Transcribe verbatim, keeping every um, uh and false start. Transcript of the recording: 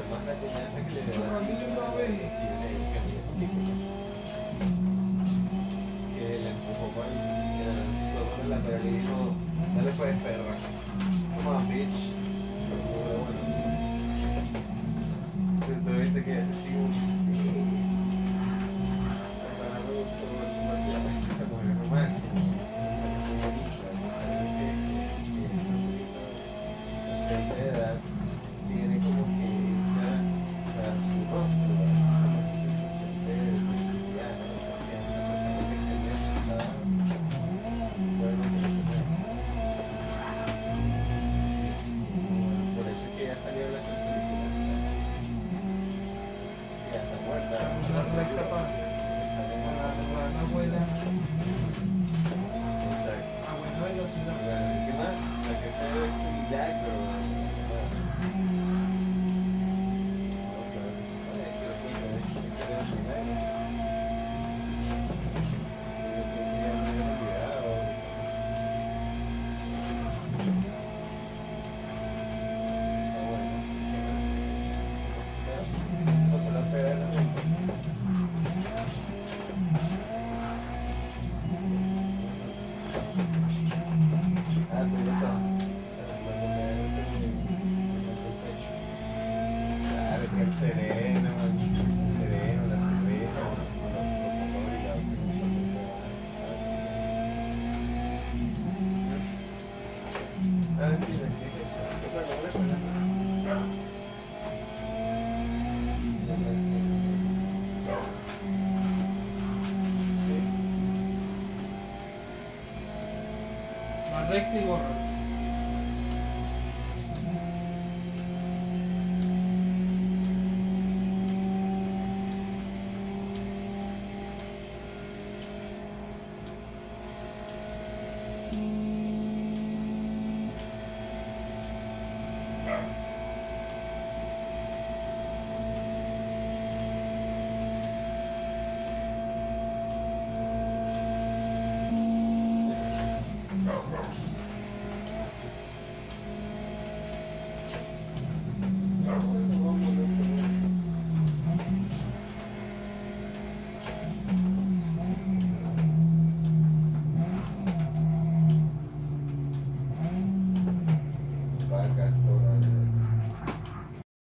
más la coñaza que le da. Chocandito una vez. Que le empujó con el zorro de la perra y dijo, dale pues perra. Come on, bitch. Pero bueno. Entonces viste que sí, sí. Para mí gustó prácticamente esa mujer no máximo. De edad tiene como que esa, o sea, su rostro, esa, como esa sensación de tranquilidad, de confianza, pasando que esté muy asustada, bueno, que se ve. Sí, sí, sí, bueno, por eso es que ya salió la película, sí, ya está muerta, La recta para sale la muerta. abuela. Exacto. Abuela de la ciudad. ¿Qué más? La que se ve es milagro. El sereno, el sereno, la cerveza, los poco obligados que no Ah, mentira, ¿qué es eso? ¿Qué fue? ¿Cómo le fue la cosa? La recta y borra.